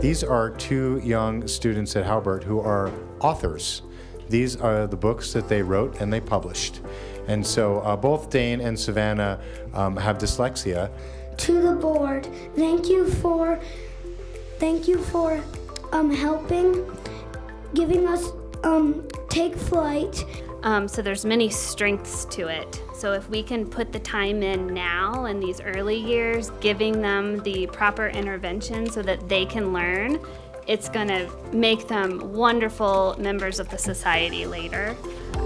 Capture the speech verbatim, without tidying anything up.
These are two young students at Halbert who are authors. These are the books that they wrote and they published. And so uh, both Dane and Savannah um, have dyslexia. To the board, thank you for, thank you for um, helping, giving us um, Take Flight. Um, so there's many strengths to it. So if we can put the time in now in these early years, giving them the proper intervention so that they can learn, it's going to make them wonderful members of the society later.